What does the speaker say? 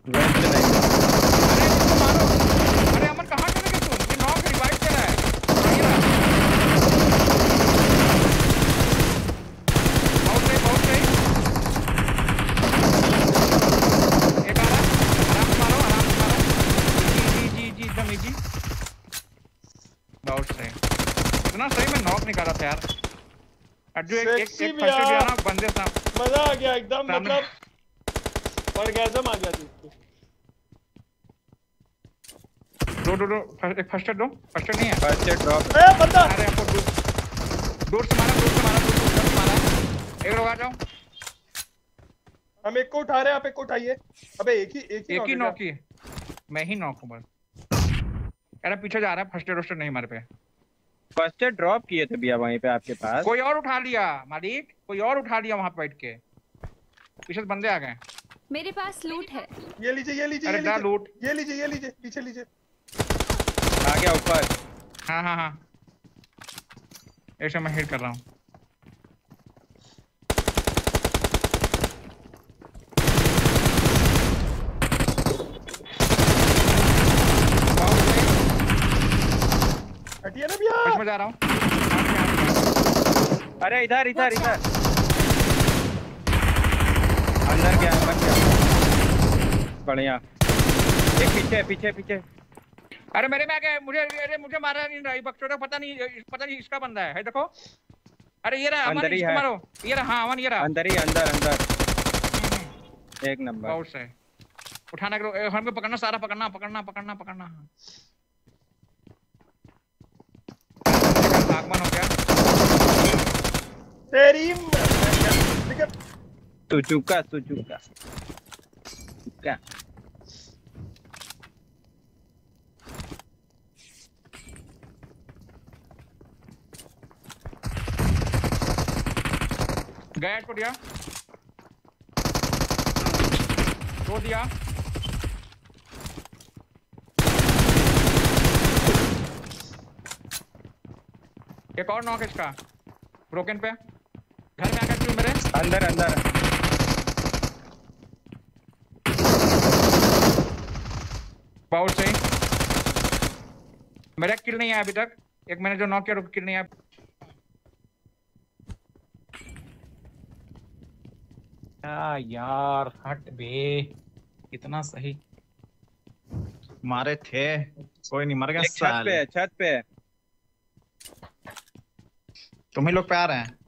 Waste नहीं। अरे इसको मारो। अरे अमन कहाँ चले गए तुम? ये नॉक रिवाइव कर रहा है। ये रहा। बहुत सही बहुत सही। एक आ रहा। आराम से मारो आराम से मारो। जी एकदम इजी। बहुत सही। इतना सही में नॉक नहीं कर रहा था यार। अर्जु एक फर्स्ट एड दिया ना बंदे साहब। मजा आ गया एकदम, मतलब ऑर्गेज़म आ गया देखते। दो एक फर्स्ट एड दो। फर्स्ट एड नहीं है। First aid drop. ए बंदा अरे आपको दूर से मारा एक लोग आ जाओ। हम एक को उठा रहे हैं, आप एक को उठाइए। अबे एक ही नॉक ही। मैं ही नॉक हूं बस। अरे पीछे जा रहा है। फर्स्ट एड रोस्टर नहीं हमारे पे। फर्स्ट एड ड्रॉप किए थे भैया वहीं पे आपके पास। कोई और उठा लिया मालिक। कोई और उठा लिया वहां बैठ के। पीछे से बंदे आ गए। मेरे पास लूट है। ये लीजिए अरे लूट। ये लीजिए पीछे लीजिए। आ गया ऊपर। हाँ ऐसे मैं हिट कर रहा हूँ। हटिए ना भैया। इसमें जा रहा हूँ। अरे इधर अंदर गया बढ़िया। एक पीछे। अरे मेरे में आ गया। मुझे मारा नहीं रहा। बक्सों पता नहीं इसका बंदा है देखो। अरे ये रहा अमन, इसको मारो। ये रहा। हाँ अमन ये रहा अंदर। एक नंबर। बहुत सही। उठाना करो हमको। पकड़ना सारा पकड़ना। आगमन हो गया तेरी सुजुका गया। इसको दिया दो दिया। एक और नॉक इसका ब्रोकन पे। घर में आकर क्यों मेरे अंदर बहुत सही। मेरा किल नहीं आया अभी तक। एक मैंने जो नॉक किया किल नहीं आया। यार हट बे। कितना सही मारे थे। कोई नहीं मर गया। छत पे तुम ही लोग पे आ रहे हैं।